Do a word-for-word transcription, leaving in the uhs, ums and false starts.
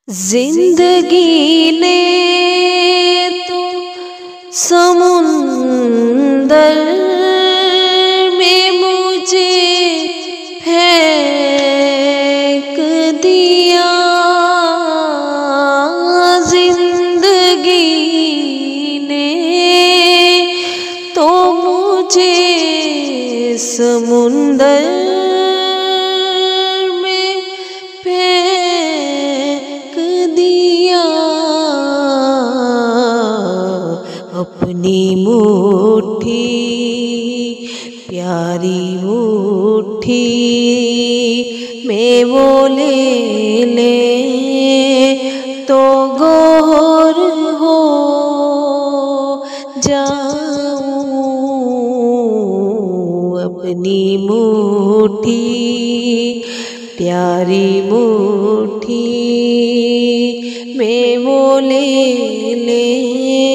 जिंदगी ने तो समुंदर में मुझे फेंक दिया। जिंदगी ने तो मुझे समुंदर अपनी मुट्ठी प्यारी मुट्ठी में वो ले ले तो गौर हो जाऊं। अपनी मुट्ठी प्यारी मुट्ठी में वो ले ले